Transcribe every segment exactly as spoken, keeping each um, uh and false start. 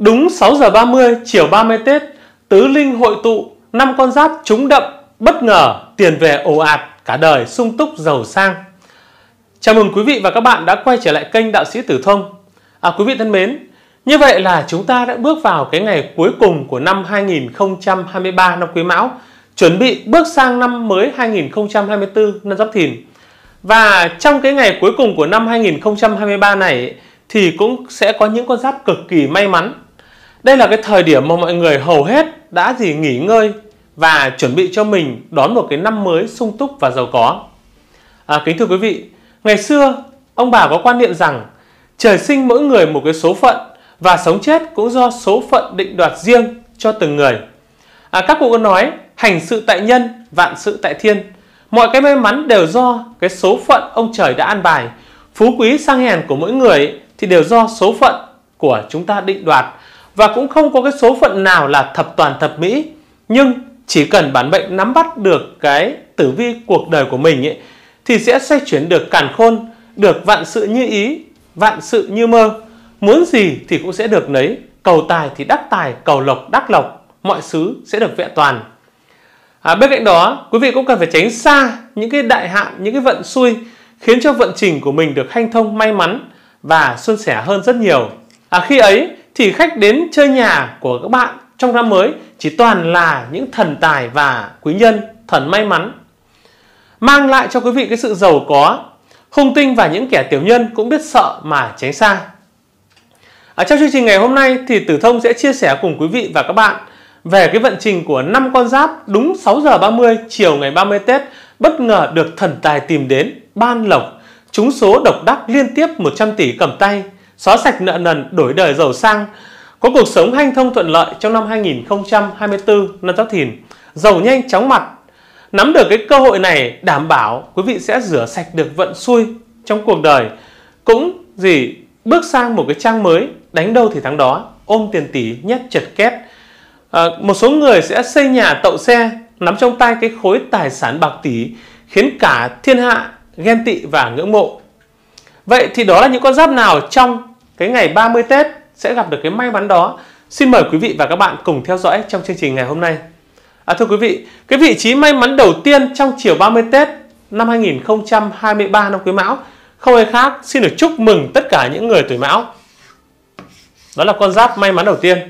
Đúng sáu giờ ba mươi chiều ba mươi Tết, tứ linh hội tụ, năm con giáp trúng đậm, bất ngờ, tiền về ồ ạt, cả đời sung túc giàu sang. Chào mừng quý vị và các bạn đã quay trở lại kênh Đạo Sĩ Tử Thông. À, quý vị thân mến, như vậy là chúng ta đã bước vào cái ngày cuối cùng của năm hai nghìn không trăm hai mươi ba năm Quý Mão, chuẩn bị bước sang năm mới hai nghìn không trăm hai mươi tư năm Giáp Thìn. Và trong cái ngày cuối cùng của năm hai nghìn không trăm hai mươi ba này thì cũng sẽ có những con giáp cực kỳ may mắn. Đây là cái thời điểm mà mọi người hầu hết đã gì nghỉ ngơi và chuẩn bị cho mình đón một cái năm mới sung túc và giàu có. À, kính thưa quý vị, ngày xưa ông bà có quan niệm rằng trời sinh mỗi người một cái số phận và sống chết cũng do số phận định đoạt riêng cho từng người. À, các cụ có nói hành sự tại nhân, vạn sự tại thiên. Mọi cái may mắn đều do cái số phận ông trời đã an bài. Phú quý sang hèn của mỗi người thì đều do số phận của chúng ta định đoạt. Và cũng không có cái số phận nào là thập toàn thập mỹ. Nhưng chỉ cần bản mệnh nắm bắt được cái tử vi cuộc đời của mình ấy, thì sẽ xoay chuyển được càn khôn, được vạn sự như ý, vạn sự như mơ. Muốn gì thì cũng sẽ được nấy. Cầu tài thì đắc tài, cầu lộc đắc lộc, mọi thứ sẽ được vẹn toàn. À, bên cạnh đó, quý vị cũng cần phải tránh xa những cái đại hạn, những cái vận xui khiến cho vận trình của mình được hanh thông, may mắn và suôn sẻ hơn rất nhiều. À, khi ấy thì khách đến chơi nhà của các bạn trong năm mới chỉ toàn là những thần tài và quý nhân, thần may mắn, mang lại cho quý vị cái sự giàu có. Hung tinh và những kẻ tiểu nhân cũng biết sợ mà tránh xa. Ở trong chương trình ngày hôm nay thì Tử Thông sẽ chia sẻ cùng quý vị và các bạn về cái vận trình của năm con giáp đúng sáu giờ ba mươi chiều ngày ba mươi Tết, bất ngờ được thần tài tìm đến, ban lộc, trúng số độc đắc liên tiếp một trăm tỷ cầm tay, xóa sạch nợ nần, đổi đời giàu sang, có cuộc sống hanh thông thuận lợi trong năm hai nghìn không trăm hai mươi tư năm Giáp Thìn, giàu nhanh chóng mặt. Nắm được cái cơ hội này đảm bảo quý vị sẽ rửa sạch được vận xui trong cuộc đời, cũng gì bước sang một cái trang mới, đánh đâu thì thắng đó, ôm tiền tỷ nhét chật két. À, một số người sẽ xây nhà tậu xe, nắm trong tay cái khối tài sản bạc tỷ, khiến cả thiên hạ ghen tị và ngưỡng mộ. Vậy thì đó là những con giáp nào trong cái ngày ba mươi Tết sẽ gặp được cái may mắn đó? Xin mời quý vị và các bạn cùng theo dõi trong chương trình ngày hôm nay. À, thưa quý vị, cái vị trí may mắn đầu tiên trong chiều ba mươi Tết năm hai nghìn không trăm hai mươi ba năm Quý Mão không ai khác, xin được chúc mừng tất cả những người tuổi Mão. Đó là con giáp may mắn đầu tiên.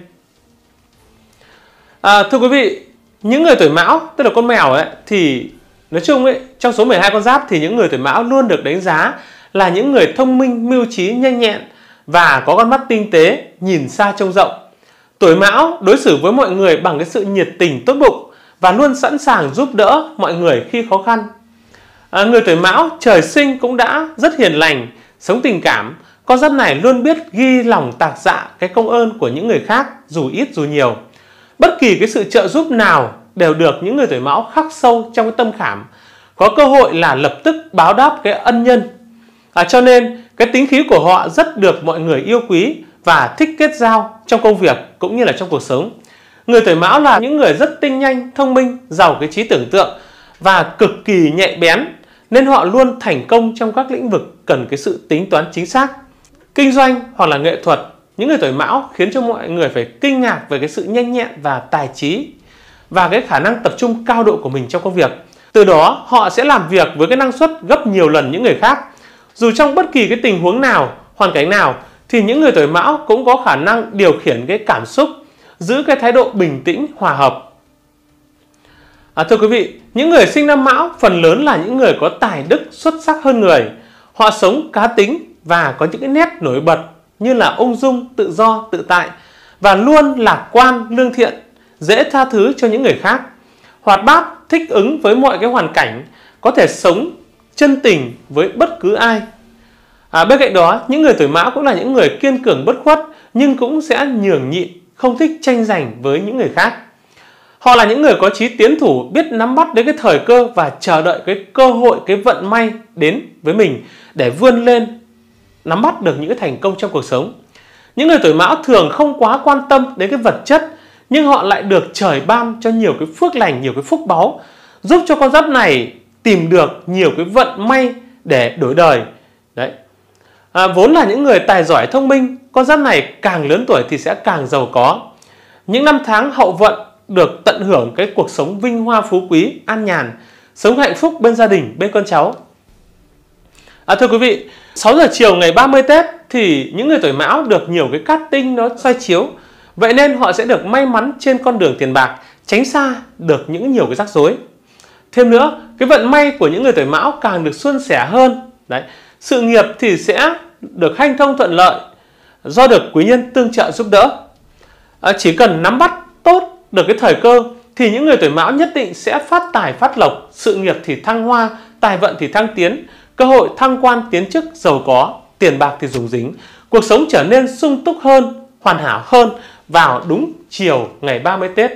À, thưa quý vị, những người tuổi Mão, tức là con mèo ấy, thì nói chung ấy, trong số mười hai con giáp thì những người tuổi Mão luôn được đánh giá là những người thông minh, mưu trí, nhanh nhẹn và có con mắt tinh tế, nhìn xa trông rộng. Tuổi Mão đối xử với mọi người bằng cái sự nhiệt tình, tốt bụng và luôn sẵn sàng giúp đỡ mọi người khi khó khăn. À, người tuổi Mão trời sinh cũng đã rất hiền lành, sống tình cảm. Con giáp này luôn biết ghi lòng tạc dạ cái công ơn của những người khác, dù ít dù nhiều. Bất kỳ cái sự trợ giúp nào đều được những người tuổi Mão khắc sâu trong cái tâm khảm, có cơ hội là lập tức báo đáp cái ân nhân. À, cho nên cái tính khí của họ rất được mọi người yêu quý và thích kết giao trong công việc cũng như là trong cuộc sống. Người tuổi Mão là những người rất tinh nhanh, thông minh, giàu cái trí tưởng tượng và cực kỳ nhạy bén, nên họ luôn thành công trong các lĩnh vực cần cái sự tính toán chính xác. Kinh doanh hoặc là nghệ thuật, những người tuổi Mão khiến cho mọi người phải kinh ngạc về cái sự nhanh nhẹn và tài trí và cái khả năng tập trung cao độ của mình trong công việc. Từ đó họ sẽ làm việc với cái năng suất gấp nhiều lần những người khác. Dù trong bất kỳ cái tình huống nào, hoàn cảnh nào thì những người tuổi Mão cũng có khả năng điều khiển cái cảm xúc, giữ cái thái độ bình tĩnh, hòa hợp. À, thưa quý vị, những người sinh năm Mão phần lớn là những người có tài đức xuất sắc hơn người. Họ sống cá tính và có những cái nét nổi bật như là ung dung, tự do, tự tại và luôn lạc quan, lương thiện, dễ tha thứ cho những người khác. Hoạt bát, thích ứng với mọi cái hoàn cảnh, có thể sống chân tình với bất cứ ai. À, bên cạnh đó, những người tuổi Mão cũng là những người kiên cường bất khuất nhưng cũng sẽ nhường nhịn, không thích tranh giành với những người khác. Họ là những người có chí tiến thủ, biết nắm bắt đến cái thời cơ và chờ đợi cái cơ hội, cái vận may đến với mình để vươn lên, nắm bắt được những cái thành công trong cuộc sống. Những người tuổi Mão thường không quá quan tâm đến cái vật chất, nhưng họ lại được trời ban cho nhiều cái phước lành, nhiều cái phúc báu, giúp cho con giáp này tìm được nhiều cái vận may để đổi đời. Đấy. À, vốn là những người tài giỏi thông minh con giáp này càng lớn tuổi thì sẽ càng giàu có. Những năm tháng hậu vận được tận hưởng cái cuộc sống vinh hoa phú quý, an nhàn, sống hạnh phúc bên gia đình, bên con cháu. À, thưa quý vị, sáu giờ chiều ngày ba mươi Tết thì những người tuổi Mão được nhiều cái cát tinh nó soi chiếu. Vậy nên họ sẽ được may mắn trên con đường tiền bạc, tránh xa được những nhiều cái rắc rối. Thêm nữa, cái vận may của những người tuổi Mão càng được suôn sẻ hơn. Đấy, sự nghiệp thì sẽ được hanh thông thuận lợi do được quý nhân tương trợ giúp đỡ. À, chỉ cần nắm bắt tốt được cái thời cơ thì những người tuổi Mão nhất định sẽ phát tài phát lộc, sự nghiệp thì thăng hoa, tài vận thì thăng tiến, cơ hội thăng quan tiến chức giàu có, tiền bạc thì rủng rỉnh, cuộc sống trở nên sung túc hơn, hoàn hảo hơn vào đúng chiều ngày ba mươi Tết.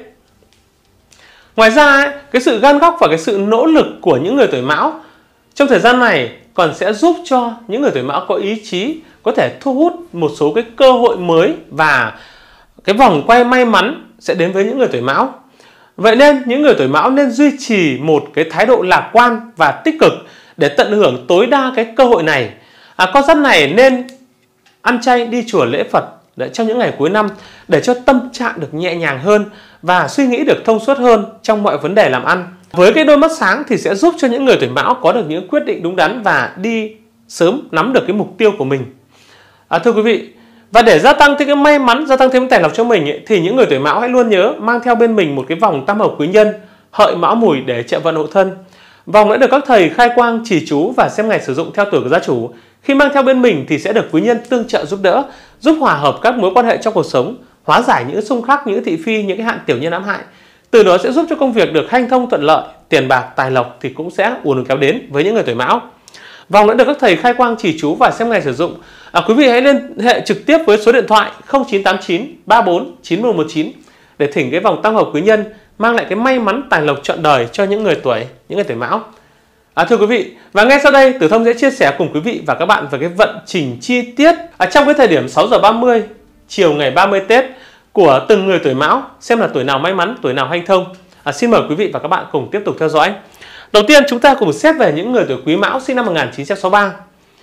Ngoài ra, cái sự gan góc và cái sự nỗ lực của những người tuổi Mão trong thời gian này còn sẽ giúp cho những người tuổi Mão có ý chí có thể thu hút một số cái cơ hội mới và cái vòng quay may mắn sẽ đến với những người tuổi Mão. Vậy nên những người tuổi Mão nên duy trì một cái thái độ lạc quan và tích cực để tận hưởng tối đa cái cơ hội này. À, con giáp này nên ăn chay, đi chùa lễ Phật để trong những ngày cuối năm để cho tâm trạng được nhẹ nhàng hơn và suy nghĩ được thông suốt hơn trong mọi vấn đề làm ăn. Với cái đôi mắt sáng thì sẽ giúp cho những người tuổi Mão có được những quyết định đúng đắn và đi sớm nắm được cái mục tiêu của mình. À, thưa quý vị, và để gia tăng thêm cái may mắn, gia tăng thêm tài lộc cho mình ấy, thì những người tuổi Mão hãy luôn nhớ mang theo bên mình một cái vòng tam hợp quý nhân Hợi Mão Mùi để trợ vận hộ thân. Vòng đã được các thầy khai quang, chỉ chú và xem ngày sử dụng theo tuổi của gia chủ. Khi mang theo bên mình thì sẽ được quý nhân tương trợ giúp đỡ, giúp hòa hợp các mối quan hệ trong cuộc sống, hóa giải những xung khắc, những thị phi, những cái hạn tiểu nhân ám hại. Từ đó sẽ giúp cho công việc được hanh thông thuận lợi, tiền bạc, tài lộc thì cũng sẽ ùn kéo đến với những người tuổi Mão. Vòng đã được các thầy khai quang, chỉ chú và xem ngày sử dụng. À, quý vị hãy liên hệ trực tiếp với số điện thoại không chín tám chín ba bốn chín một một chín để thỉnh cái vòng tam hợp quý nhân mang lại cái may mắn tài lộc trọn đời cho những người tuổi những người tuổi Mão. À, thưa quý vị, và ngay sau đây Tử Thông sẽ chia sẻ cùng quý vị và các bạn về cái vận trình chi tiết à, trong cái thời điểm sáu giờ ba mươi chiều ngày ba mươi Tết của từng người tuổi Mão, xem là tuổi nào may mắn, tuổi nào hanh thông. À, xin mời quý vị và các bạn cùng tiếp tục theo dõi. Đầu tiên chúng ta cùng xét về những người tuổi Quý Mão sinh năm một nghìn chín trăm sáu mươi ba.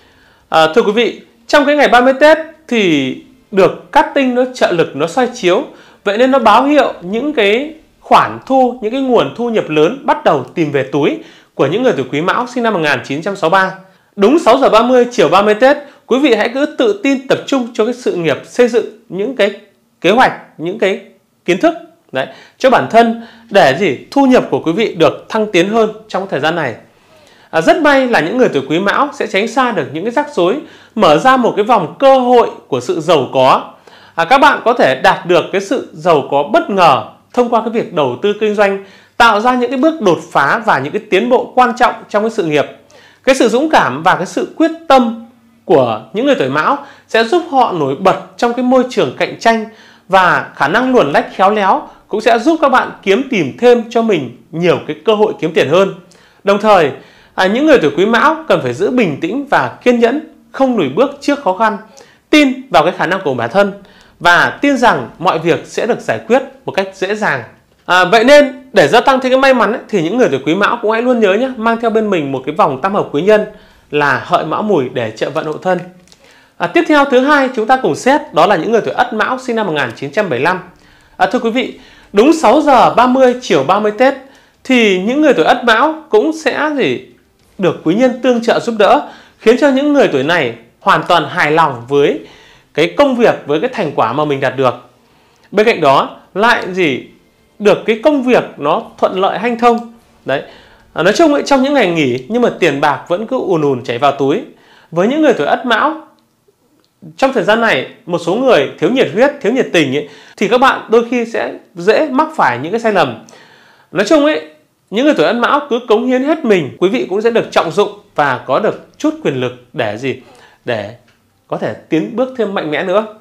À, thưa quý vị, trong cái ngày ba mươi Tết thì được cát tinh nó trợ lực, nó soi chiếu, vậy nên nó báo hiệu những cái khoản thu, những cái nguồn thu nhập lớn bắt đầu tìm về túi của những người tuổi Quý Mão sinh năm một nghìn chín trăm sáu mươi ba. Đúng sáu giờ ba mươi chiều ba mươi Tết, quý vị hãy cứ tự tin tập trung cho cái sự nghiệp xây dựng những cái kế hoạch, những cái kiến thức đấy cho bản thân để gì thu nhập của quý vị được thăng tiến hơn trong thời gian này. À, rất may là những người tuổi Quý Mão sẽ tránh xa được những cái rắc rối, mở ra một cái vòng cơ hội của sự giàu có. À, các bạn có thể đạt được cái sự giàu có bất ngờ thông qua cái việc đầu tư kinh doanh, tạo ra những cái bước đột phá và những cái tiến bộ quan trọng trong cái sự nghiệp. Cái sự dũng cảm và cái sự quyết tâm của những người tuổi Mão sẽ giúp họ nổi bật trong cái môi trường cạnh tranh, và khả năng luồn lách khéo léo cũng sẽ giúp các bạn kiếm tìm thêm cho mình nhiều cái cơ hội kiếm tiền hơn. Đồng thời, à, những người tuổi Quý Mão cần phải giữ bình tĩnh và kiên nhẫn, không lùi bước trước khó khăn, tin vào cái khả năng của bản thân và tin rằng mọi việc sẽ được giải quyết một cách dễ dàng. À, vậy nên để gia tăng thêm cái may mắn ấy, thì những người tuổi Quý Mão cũng hãy luôn nhớ nhé, mang theo bên mình một cái vòng tam hợp quý nhân là Hợi Mão Mùi để trợ vận hộ thân. À, tiếp theo thứ hai chúng ta cùng xét đó là những người tuổi Ất Mão sinh năm một nghìn chín trăm bảy mươi lăm. À, thưa quý vị, đúng sáu giờ ba mươi chiều ba mươi Tết thì những người tuổi Ất Mão cũng sẽ gì được quý nhân tương trợ giúp đỡ, khiến cho những người tuổi này hoàn toàn hài lòng với cái công việc, với cái thành quả mà mình đạt được. Bên cạnh đó lại gì được cái công việc nó thuận lợi hanh thông. Đấy. À, nói chung ấy, trong những ngày nghỉ nhưng mà tiền bạc vẫn cứ ùn ùn chảy vào túi. Với những người tuổi Ất Mão, trong thời gian này một số người thiếu nhiệt huyết, thiếu nhiệt tình ấy, thì các bạn đôi khi sẽ dễ mắc phải những cái sai lầm. Nói chung ấy, những người tuổi Ất Mão cứ cống hiến hết mình, quý vị cũng sẽ được trọng dụng và có được chút quyền lực để gì? Để có thể tiến bước thêm mạnh mẽ nữa.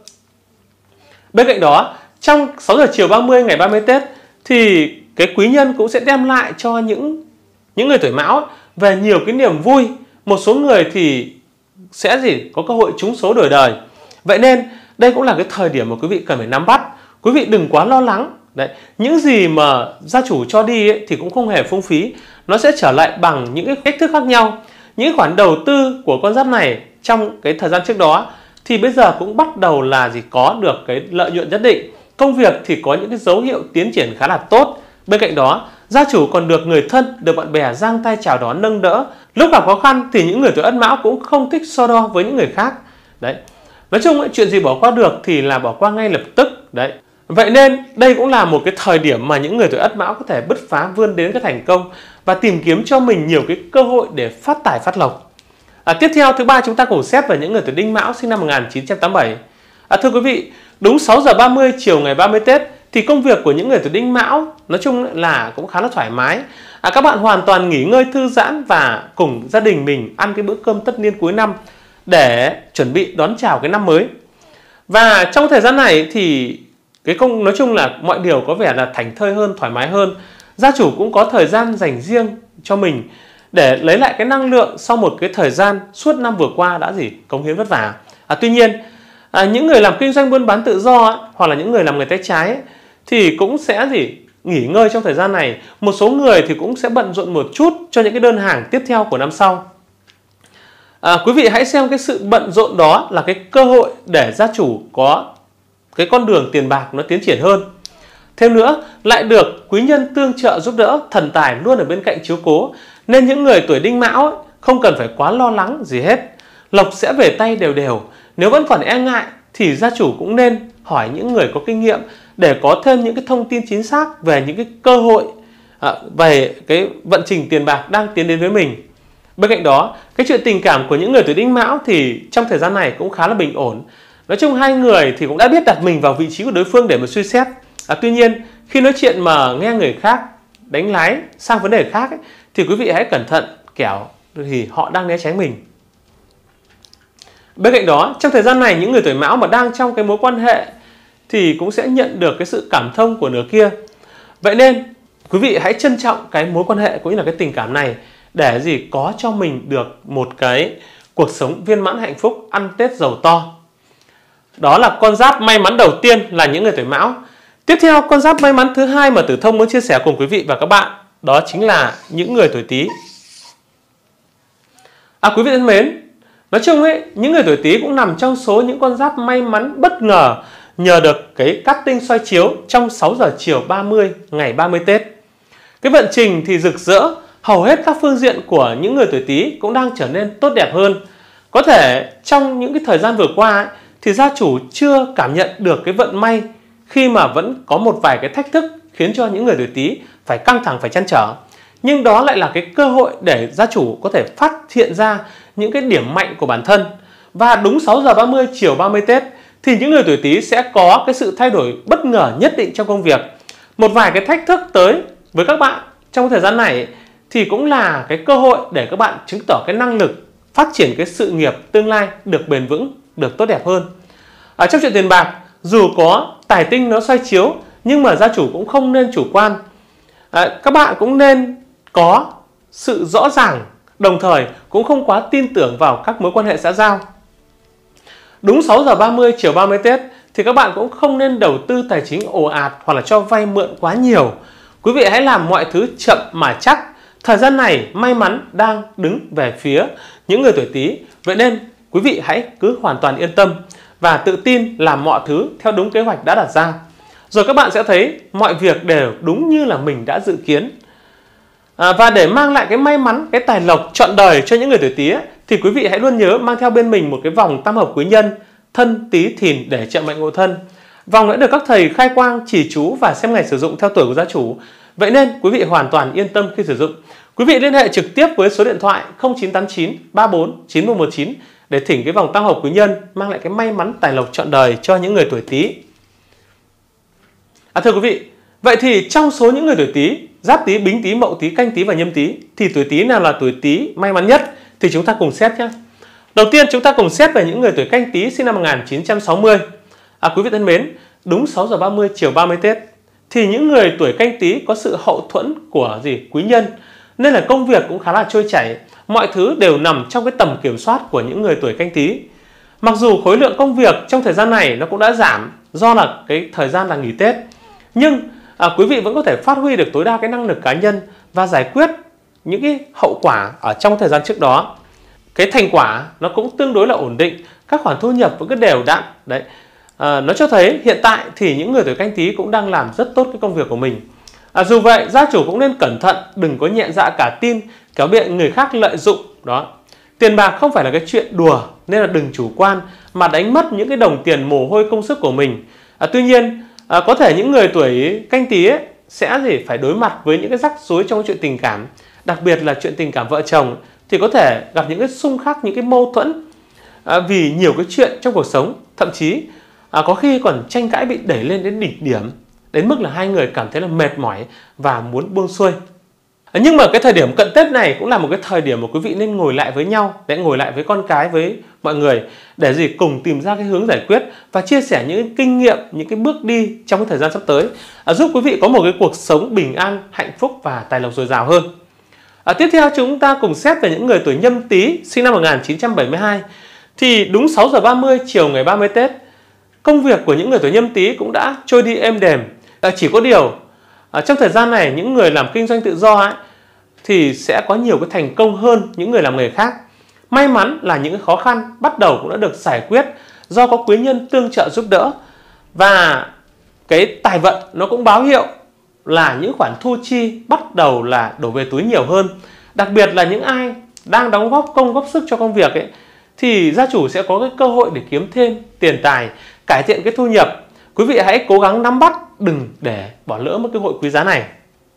Bên cạnh đó, trong sáu giờ chiều ba mươi ngày ba mươi Tết thì cái quý nhân cũng sẽ đem lại cho những những người tuổi Mão về nhiều cái niềm vui. Một số người thì sẽ gì có cơ hội trúng số đổi đời. Vậy nên đây cũng là cái thời điểm mà quý vị cần phải nắm bắt. Quý vị đừng quá lo lắng. Đấy, những gì mà gia chủ cho đi ấy, thì cũng không hề phung phí. Nó sẽ trở lại bằng những cái cách thức khác nhau. Những khoản đầu tư của con giáp này trong cái thời gian trước đó thì bây giờ cũng bắt đầu là gì có được cái lợi nhuận nhất định. Công việc thì có những cái dấu hiệu tiến triển khá là tốt. Bên cạnh đó, gia chủ còn được người thân, được bạn bè giang tay chào đón nâng đỡ. Lúc gặp khó khăn thì những người tuổi Ất Mão cũng không thích so đo với những người khác. Đấy. Nói chung ấy, chuyện gì bỏ qua được thì là bỏ qua ngay lập tức. Đấy. Vậy nên đây cũng là một cái thời điểm mà những người tuổi Ất Mão có thể bứt phá vươn đến cái thành công và tìm kiếm cho mình nhiều cái cơ hội để phát tài phát lộc. À, tiếp theo thứ ba chúng ta cùng xét về những người tuổi Đinh Mão sinh năm một nghìn chín trăm tám mươi bảy. À, thưa quý vị, đúng sáu giờ ba mươi chiều ngày ba mươi Tết thì công việc của những người tuổi Đinh Mão nói chung là cũng khá là thoải mái. À, các bạn hoàn toàn nghỉ ngơi thư giãn và cùng gia đình mình ăn cái bữa cơm tất niên cuối năm để chuẩn bị đón chào cái năm mới. Và trong thời gian này thì cái công nói chung là mọi điều có vẻ là thảnh thơi hơn, thoải mái hơn. Gia chủ cũng có thời gian dành riêng cho mình để lấy lại cái năng lượng sau một cái thời gian suốt năm vừa qua đã gì cống hiến vất vả. À, tuy nhiên à, những người làm kinh doanh buôn bán tự do ấy, hoặc là những người làm nghề tay trái ấy, thì cũng sẽ gì nghỉ ngơi trong thời gian này. Một số người thì cũng sẽ bận rộn một chút cho những cái đơn hàng tiếp theo của năm sau. À, quý vị hãy xem cái sự bận rộn đó là cái cơ hội để gia chủ có cái con đường tiền bạc nó tiến triển hơn. Thêm nữa, lại được quý nhân tương trợ giúp đỡ, thần tài luôn ở bên cạnh chiếu cố, nên những người tuổi Đinh Mão ấy, không cần phải quá lo lắng gì hết. Lộc sẽ về tay đều đều. Nếu vẫn còn e ngại thì gia chủ cũng nên hỏi những người có kinh nghiệm để có thêm những cái thông tin chính xác về những cái cơ hội à, về cái vận trình tiền bạc đang tiến đến với mình. Bên cạnh đó, cái chuyện tình cảm của những người tuổi Đinh Mão thì trong thời gian này cũng khá là bình ổn. Nói chung hai người thì cũng đã biết đặt mình vào vị trí của đối phương để mà suy xét. À, tuy nhiên khi nói chuyện mà nghe người khác đánh lái sang vấn đề khác ấy, thì quý vị hãy cẩn thận, kẻo thì họ đang né tránh mình. Bên cạnh đó, trong thời gian này những người tuổi Mão mà đang trong cái mối quan hệ thì cũng sẽ nhận được cái sự cảm thông của nửa kia. Vậy nên quý vị hãy trân trọng cái mối quan hệ cũng như là cái tình cảm này để gì có cho mình được một cái cuộc sống viên mãn hạnh phúc, ăn Tết giàu to. Đó là con giáp may mắn đầu tiên là những người tuổi Mão. Tiếp theo, con giáp may mắn thứ hai mà Tử Thông muốn chia sẻ cùng quý vị và các bạn, đó chính là những người tuổi Tý. À, quý vị thân mến, nói chung ấy, những người tuổi Tý cũng nằm trong số những con giáp may mắn bất ngờ nhờ được cái cát tinh soi chiếu trong sáu giờ chiều ba mươi ngày ba mươi Tết. Cái vận trình thì rực rỡ, hầu hết các phương diện của những người tuổi Tý cũng đang trở nên tốt đẹp hơn. Có thể trong những cái thời gian vừa qua ấy, thì gia chủ chưa cảm nhận được cái vận may khi mà vẫn có một vài cái thách thức khiến cho những người tuổi Tý phải căng thẳng, phải trăn trở. Nhưng đó lại là cái cơ hội để gia chủ có thể phát hiện ra những cái điểm mạnh của bản thân. Và đúng sáu giờ ba mươi chiều ba mươi Tết thì những người tuổi Tý sẽ có cái sự thay đổi bất ngờ nhất định trong công việc. Một vài cái thách thức tới với các bạn trong thời gian này thì cũng là cái cơ hội để các bạn chứng tỏ cái năng lực phát triển cái sự nghiệp tương lai được bền vững, được tốt đẹp hơn. Ở trong chuyện tiền bạc, dù có tài tinh nó xoay chiếu nhưng mà gia chủ cũng không nên chủ quan. À, các bạn cũng nên có sự rõ ràng, đồng thời cũng không quá tin tưởng vào các mối quan hệ xã giao. Đúng sáu giờ ba mươi chiều ba mươi Tết thì các bạn cũng không nên đầu tư tài chính ồ ạt hoặc là cho vay mượn quá nhiều. Quý vị hãy làm mọi thứ chậm mà chắc. Thời gian này may mắn đang đứng về phía những người tuổi Tý. Vậy nên quý vị hãy cứ hoàn toàn yên tâm và tự tin làm mọi thứ theo đúng kế hoạch đã đặt ra. Rồi các bạn sẽ thấy mọi việc đều đúng như là mình đã dự kiến. À, và để mang lại cái may mắn, cái tài lộc trọn đời cho những người tuổi Tý ấy, thì quý vị hãy luôn nhớ mang theo bên mình một cái vòng tam hợp quý nhân Thân, Tý, Thìn để trợ mệnh hộ thân. Vòng đã được các thầy khai quang, chỉ chú và xem ngày sử dụng theo tuổi của gia chủ. Vậy nên quý vị hoàn toàn yên tâm khi sử dụng. Quý vị liên hệ trực tiếp với số điện thoại không chín tám chín ba bốn chín một một chín để thỉnh cái vòng tam hợp quý nhân mang lại cái may mắn tài lộc trọn đời cho những người tuổi Tý. À, thưa quý vị, vậy thì trong số những người tuổi Tý, Giáp Tý, Bính Tý, Mậu Tý, Canh Tý và Nhâm Tý thì tuổi Tý nào là tuổi Tý may mắn nhất thì chúng ta cùng xét nhé. Đầu tiên chúng ta cùng xét về những người tuổi Canh Tý sinh năm một nghìn chín trăm sáu mươi. À, quý vị thân mến, đúng sáu giờ ba mươi chiều ba mươi Tết thì những người tuổi Canh Tý có sự hậu thuẫn của gì quý nhân, nên là công việc cũng khá là trôi chảy, mọi thứ đều nằm trong cái tầm kiểm soát của những người tuổi Canh Tý. Mặc dù khối lượng công việc trong thời gian này nó cũng đã giảm do là cái thời gian là nghỉ Tết, nhưng à, quý vị vẫn có thể phát huy được tối đa cái năng lực cá nhân và giải quyết những cái hậu quả ở trong thời gian trước đó. Cái thành quả nó cũng tương đối là ổn định. Các các khoản thu nhập vẫn cứ đều đặn. Đấy, à, nó cho thấy hiện tại thì những người tuổi Canh Tý cũng đang làm rất tốt cái công việc của mình. À, dù vậy, gia chủ cũng nên cẩn thận, đừng có nhẹ dạ cả tin, kéo bị người khác lợi dụng. Đó, tiền bạc không phải là cái chuyện đùa, nên là đừng chủ quan mà đánh mất những cái đồng tiền mồ hôi công sức của mình. À, tuy nhiên, à, có thể những người tuổi Canh Tý ấy sẽ gì phải đối mặt với những cái rắc rối trong cái chuyện tình cảm, đặc biệt là chuyện tình cảm vợ chồng, thì có thể gặp những cái xung khắc, những cái mâu thuẫn à, vì nhiều cái chuyện trong cuộc sống, thậm chí à, có khi còn tranh cãi bị đẩy lên đến đỉnh điểm, đến mức là hai người cảm thấy là mệt mỏi và muốn buông xuôi. À, nhưng mà cái thời điểm cận Tết này cũng là một cái thời điểm mà quý vị nên ngồi lại với nhau, để ngồi lại với con cái, với mọi người, để gì cùng tìm ra cái hướng giải quyết và chia sẻ những cái kinh nghiệm, những cái bước đi trong cái thời gian sắp tới, à, giúp quý vị có một cái cuộc sống bình an, hạnh phúc và tài lộc dồi dào hơn. À, tiếp theo chúng ta cùng xét về những người tuổi Nhâm Tý sinh năm một nghìn chín trăm bảy mươi hai. Thì đúng sáu giờ ba mươi chiều ngày ba mươi Tết, công việc của những người tuổi Nhâm Tý cũng đã trôi đi êm đềm. À, chỉ có điều à, trong thời gian này những người làm kinh doanh tự do ấy, thì sẽ có nhiều cái thành công hơn những người làm nghề khác. May mắn là những cái khó khăn bắt đầu cũng đã được giải quyết do có quý nhân tương trợ giúp đỡ, và cái tài vận nó cũng báo hiệu là những khoản thu chi bắt đầu là đổ về túi nhiều hơn. Đặc biệt là những ai đang đóng góp công góp sức cho công việc ấy, thì gia chủ sẽ có cái cơ hội để kiếm thêm tiền tài, cải thiện cái thu nhập. Quý vị hãy cố gắng nắm bắt, đừng để bỏ lỡ một cơ hội quý giá này.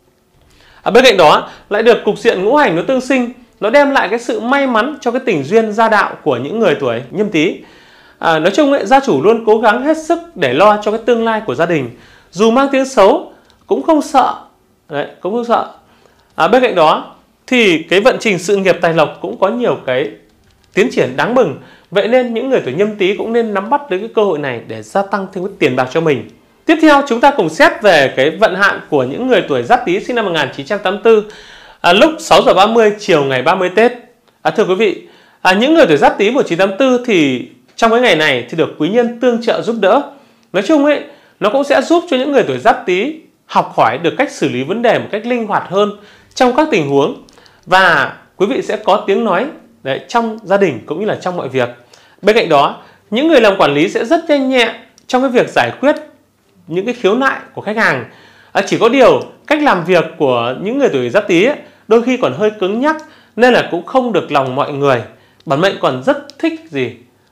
À, bên cạnh đó lại được cục diện ngũ hành nó tương sinh, nó đem lại cái sự may mắn cho cái tình duyên gia đạo của những người tuổi Nhâm Tý. À, nói chung ấy, gia chủ luôn cố gắng hết sức để lo cho cái tương lai của gia đình, dù mang tiếng xấu cũng không sợ. Đấy, cũng không sợ. À, bên cạnh đó thì cái vận trình sự nghiệp tài lộc cũng có nhiều cái tiến triển đáng mừng. Vậy nên những người tuổi Nhâm Tý cũng nên nắm bắt được cái cơ hội này để gia tăng thêm cái tiền bạc cho mình. Tiếp theo chúng ta cùng xét về cái vận hạn của những người tuổi Giáp Tý sinh năm một nghìn chín trăm tám mươi tư, à, lúc sáu giờ ba mươi chiều ngày ba mươi Tết. À, thưa quý vị, à, những người tuổi Giáp Tý một nghìn chín trăm tám mươi tư thì trong cái ngày này thì được quý nhân tương trợ giúp đỡ. Nói chung ấy, nó cũng sẽ giúp cho những người tuổi Giáp Tý học hỏi được cách xử lý vấn đề một cách linh hoạt hơn trong các tình huống, và quý vị sẽ có tiếng nói đấy, trong gia đình cũng như là trong mọi việc. Bên cạnh đó, những người làm quản lý sẽ rất nhanh nhẹn trong cái việc giải quyết những cái khiếu nại của khách hàng. À, chỉ có điều cách làm việc của những người tuổi Giáp Tý ấy, đôi khi còn hơi cứng nhắc, nên là cũng không được lòng mọi người. Bản mệnh còn rất thích gì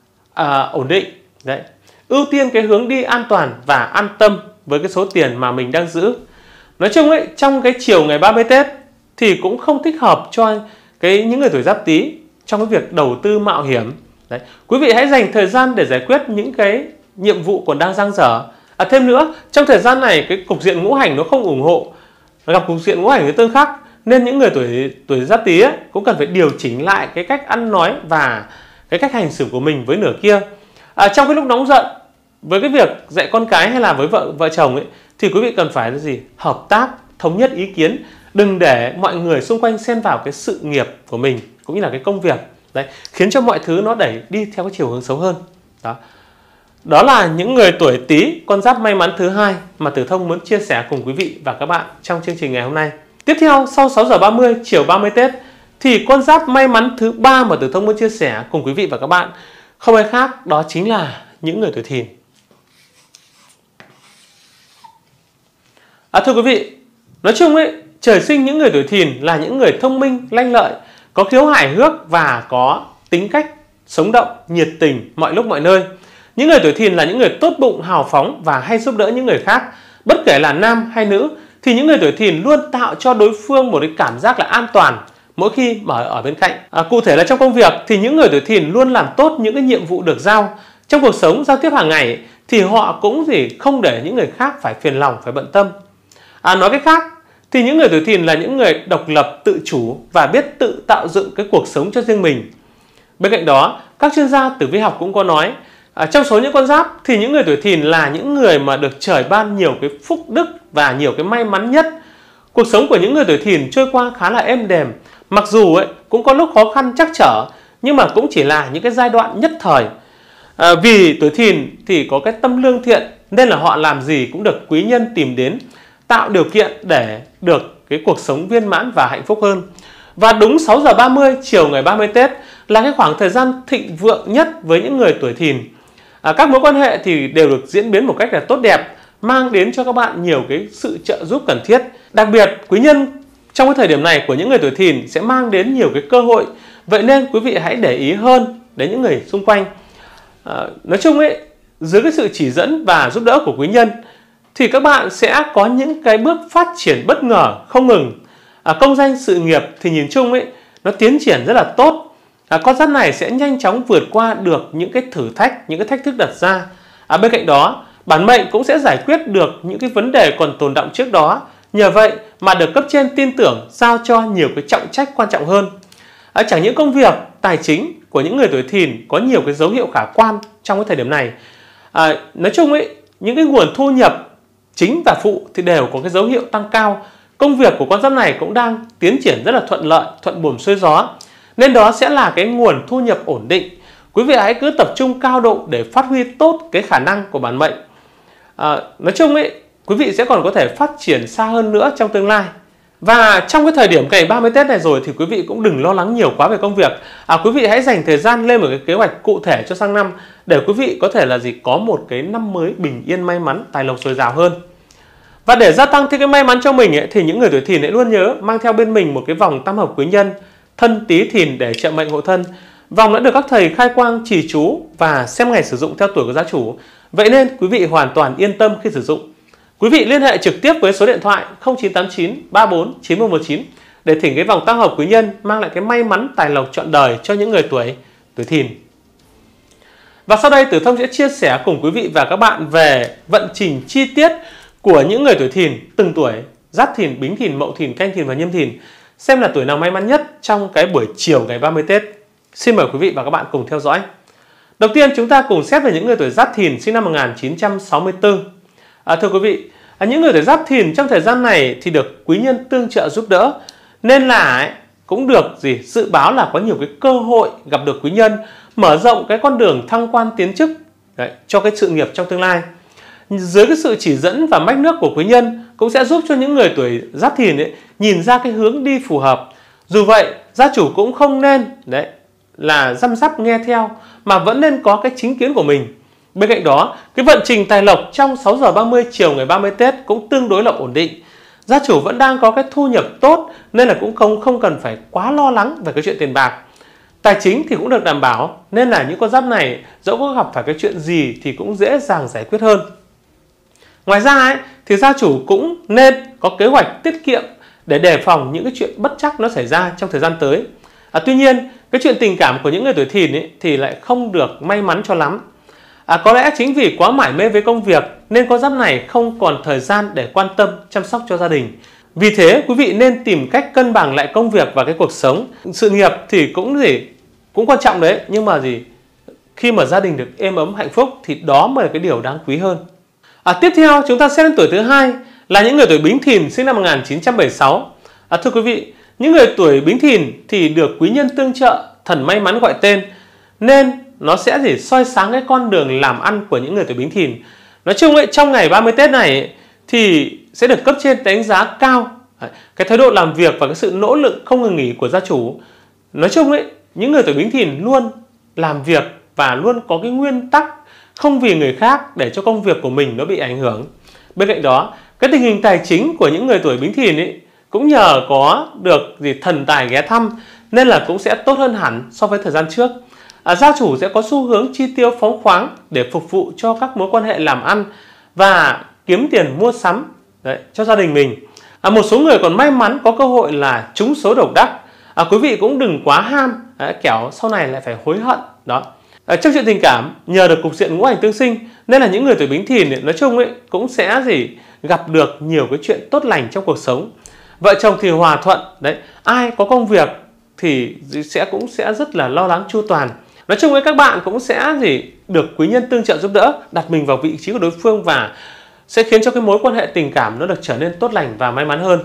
à, ổn định đấy, ưu tiên cái hướng đi an toàn và an tâm với cái số tiền mà mình đang giữ. Nói chung ấy, trong cái chiều ngày ba mươi Tết thì cũng không thích hợp cho cái những người tuổi Giáp Tý trong cái việc đầu tư mạo hiểm. Đấy, quý vị hãy dành thời gian để giải quyết những cái nhiệm vụ còn đang dang dở. À, thêm nữa, trong thời gian này cái cục diện ngũ hành nó không ủng hộ, gặp cục diện ngũ hành với tương khắc, nên những người tuổi tuổi Giáp Tý ấy, cũng cần phải điều chỉnh lại cái cách ăn nói và cái cách hành xử của mình với nửa kia. À, trong cái lúc nóng giận với cái việc dạy con cái hay là với vợ vợ chồng ấy, thì quý vị cần phải là gì? Hợp tác, thống nhất ý kiến, đừng để mọi người xung quanh xen vào cái sự nghiệp của mình cũng như là cái công việc. Đấy, khiến cho mọi thứ nó đẩy đi theo cái chiều hướng xấu hơn. Đó. Đó là những người tuổi Tý, con giáp may mắn thứ hai mà Tử Thông muốn chia sẻ cùng quý vị và các bạn trong chương trình ngày hôm nay. Tiếp theo, sau sáu giờ ba mươi chiều ba mươi Tết thì con giáp may mắn thứ ba mà Tử Thông muốn chia sẻ cùng quý vị và các bạn không ai khác, đó chính là những người tuổi Thìn. À, thưa quý vị, nói chung ấy, trời sinh những người tuổi Thìn là những người thông minh, lanh lợi, có khiếu hài hước và có tính cách sống động, nhiệt tình mọi lúc mọi nơi. Những người tuổi Thìn là những người tốt bụng, hào phóng và hay giúp đỡ những người khác. Bất kể là nam hay nữ thì những người tuổi Thìn luôn tạo cho đối phương một cái cảm giác là an toàn mỗi khi mà ở bên cạnh. À, cụ thể là trong công việc thì những người tuổi Thìn luôn làm tốt những cái nhiệm vụ được giao. Trong cuộc sống giao tiếp hàng ngày thì họ cũng gì không để những người khác phải phiền lòng, phải bận tâm. À, nói cách khác thì những người tuổi Thìn là những người độc lập, tự chủ và biết tự tạo dựng cái cuộc sống cho riêng mình. Bên cạnh đó, các chuyên gia tử vi học cũng có nói, à, trong số những con giáp thì những người tuổi Thìn là những người mà được trời ban nhiều cái phúc đức và nhiều cái may mắn nhất. Cuộc sống của những người tuổi Thìn trôi qua khá là êm đềm, mặc dù ấy cũng có lúc khó khăn trắc trở, nhưng mà cũng chỉ là những cái giai đoạn nhất thời. À, vì tuổi Thìn thì có cái tâm lương thiện nên là họ làm gì cũng được quý nhân tìm đến, tạo điều kiện để được cái cuộc sống viên mãn và hạnh phúc hơn. Và đúng sáu giờ ba mươi chiều ngày ba mươi Tết là cái khoảng thời gian thịnh vượng nhất với những người tuổi Thìn. À, các mối quan hệ thì đều được diễn biến một cách là tốt đẹp, mang đến cho các bạn nhiều cái sự trợ giúp cần thiết. Đặc biệt quý nhân trong cái thời điểm này của những người tuổi Thìn sẽ mang đến nhiều cái cơ hội. Vậy nên quý vị hãy để ý hơn đến những người xung quanh. À, nói chung ấy, dưới cái sự chỉ dẫn và giúp đỡ của quý nhân thì các bạn sẽ có những cái bước phát triển bất ngờ không ngừng. À, công danh sự nghiệp thì nhìn chung ấy nó tiến triển rất là tốt. À, con giáp này sẽ nhanh chóng vượt qua được những cái thử thách, những cái thách thức đặt ra. À, bên cạnh đó, bản mệnh cũng sẽ giải quyết được những cái vấn đề còn tồn đọng trước đó. Nhờ vậy mà được cấp trên tin tưởng giao cho nhiều cái trọng trách quan trọng hơn. À, chẳng những công việc, tài chính của những người tuổi Thìn có nhiều cái dấu hiệu khả quan trong cái thời điểm này. À, nói chung ấy, những cái nguồn thu nhập chính và phụ thì đều có cái dấu hiệu tăng cao. Công việc của con giáp này cũng đang tiến triển rất là thuận lợi, thuận buồm xuôi gió. Nên đó sẽ là cái nguồn thu nhập ổn định. Quý vị hãy cứ tập trung cao độ để phát huy tốt cái khả năng của bản mệnh. À, nói chung ấy, quý vị sẽ còn có thể phát triển xa hơn nữa trong tương lai. Và trong cái thời điểm ngày ba mươi Tết này rồi thì quý vị cũng đừng lo lắng nhiều quá về công việc. À, quý vị hãy dành thời gian lên một cái kế hoạch cụ thể cho sang năm để quý vị có thể là gì có một cái năm mới bình yên, may mắn, tài lộc dồi dào hơn. Và để gia tăng thêm cái may mắn cho mình ấy, thì những người tuổi Thìn hãy luôn nhớ mang theo bên mình một cái vòng tam hợp quý nhân Thân Tý Thìn để trợ mệnh hộ thân. Vòng đã được các thầy khai quang trì chú và xem ngày sử dụng theo tuổi của gia chủ. Vậy nên quý vị hoàn toàn yên tâm khi sử dụng. Quý vị liên hệ trực tiếp với số điện thoại không chín tám chín ba bốn chín một một chín để thỉnh cái vòng tam hợp quý nhân mang lại cái may mắn tài lộc trọn đời cho những người tuổi tuổi Thìn. Và sau đây Tử Thông sẽ chia sẻ cùng quý vị và các bạn về vận trình chi tiết của những người tuổi Thìn từng tuổi: Giáp Thìn, Bính Thìn, Mậu Thìn, Canh Thìn và Nhâm Thìn, xem là tuổi nào may mắn nhất trong cái buổi chiều ngày ba mươi Tết. Xin mời quý vị và các bạn cùng theo dõi. Đầu tiên chúng ta cùng xét về những người tuổi Giáp Thìn sinh năm một nghìn chín trăm sáu mươi tư. À, thưa quý vị, à, những người tuổi Giáp Thìn trong thời gian này thì được quý nhân tương trợ giúp đỡ, nên là ấy, cũng được gì dự báo là có nhiều cái cơ hội gặp được quý nhân, mở rộng cái con đường thăng quan tiến chức đấy, cho cái sự nghiệp trong tương lai. Dưới cái sự chỉ dẫn và mách nước của quý nhân cũng sẽ giúp cho những người tuổi Giáp Thìn ấy, nhìn ra cái hướng đi phù hợp. Dù vậy, gia chủ cũng không nên đấy là răm rắp nghe theo, mà vẫn nên có cái chính kiến của mình. Bên cạnh đó, cái vận trình tài lộc trong sáu giờ ba mươi chiều ngày ba mươi Tết cũng tương đối là ổn định. Gia chủ vẫn đang có cái thu nhập tốt nên là cũng không không cần phải quá lo lắng về cái chuyện tiền bạc. Tài chính thì cũng được đảm bảo, nên là những con giáp này dẫu có gặp phải cái chuyện gì thì cũng dễ dàng giải quyết hơn. Ngoài ra ấy, thì gia chủ cũng nên có kế hoạch tiết kiệm để đề phòng những cái chuyện bất trắc nó xảy ra trong thời gian tới. À, tuy nhiên, cái chuyện tình cảm của những người tuổi Thìn ấy, thì lại không được may mắn cho lắm. À, có lẽ chính vì quá mải mê với công việc nên con giáp này không còn thời gian để quan tâm chăm sóc cho gia đình. Vì thế quý vị nên tìm cách cân bằng lại công việc và cái cuộc sống. Sự nghiệp thì cũng gì cũng quan trọng đấy, nhưng mà gì khi mà gia đình được êm ấm hạnh phúc thì đó mới là cái điều đáng quý hơn. À, tiếp theo chúng ta xét đến tuổi thứ hai là những người tuổi Bính Thìn sinh năm một nghìn chín trăm bảy mươi sáu. À, thưa quý vị, những người tuổi Bính Thìn thì được quý nhân tương trợ, thần may mắn gọi tên, nên nó sẽ gì soi sáng cái con đường làm ăn của những người tuổi Bính Thìn. Nói chung ấy, trong ngày ba mươi Tết này ấy, thì sẽ được cấp trên đánh giá cao cái thái độ làm việc và cái sự nỗ lực không ngừng nghỉ của gia chủ. Nói chung ấy, những người tuổi Bính Thìn luôn làm việc và luôn có cái nguyên tắc không vì người khác để cho công việc của mình nó bị ảnh hưởng. Bên cạnh đó, cái tình hình tài chính của những người tuổi Bính Thìn ấy cũng nhờ có được gì thần tài ghé thăm nên là cũng sẽ tốt hơn hẳn so với thời gian trước. À, gia chủ sẽ có xu hướng chi tiêu phóng khoáng để phục vụ cho các mối quan hệ làm ăn và kiếm tiền mua sắm đấy, cho gia đình mình. À, một số người còn may mắn có cơ hội là trúng số độc đắc. À, quý vị cũng đừng quá ham đấy, kẻo sau này lại phải hối hận đó. À, trong chuyện tình cảm, nhờ được cục diện ngũ hành tương sinh nên là những người tuổi Bính Thìn ấy, nói chung ấy cũng sẽ gì gặp được nhiều cái chuyện tốt lành trong cuộc sống. Vợ chồng thì hòa thuận đấy, ai có công việc thì sẽ cũng sẽ rất là lo lắng chu toàn. Nói chung với các bạn cũng sẽ gì được quý nhân tương trợ giúp đỡ, đặt mình vào vị trí của đối phương và sẽ khiến cho cái mối quan hệ tình cảm nó được trở nên tốt lành và may mắn hơn.